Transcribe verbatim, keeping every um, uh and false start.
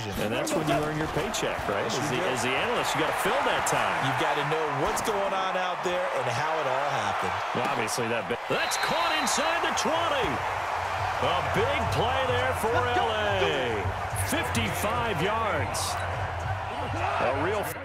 decision. And that's when you earn your paycheck, right? As the, as the analyst, you got to fill that time. You've got to know what's going on out there and how it all happened. Well, obviously, that bit. That's caught inside the twenty. A big play there for L A. fifty-five yards. A real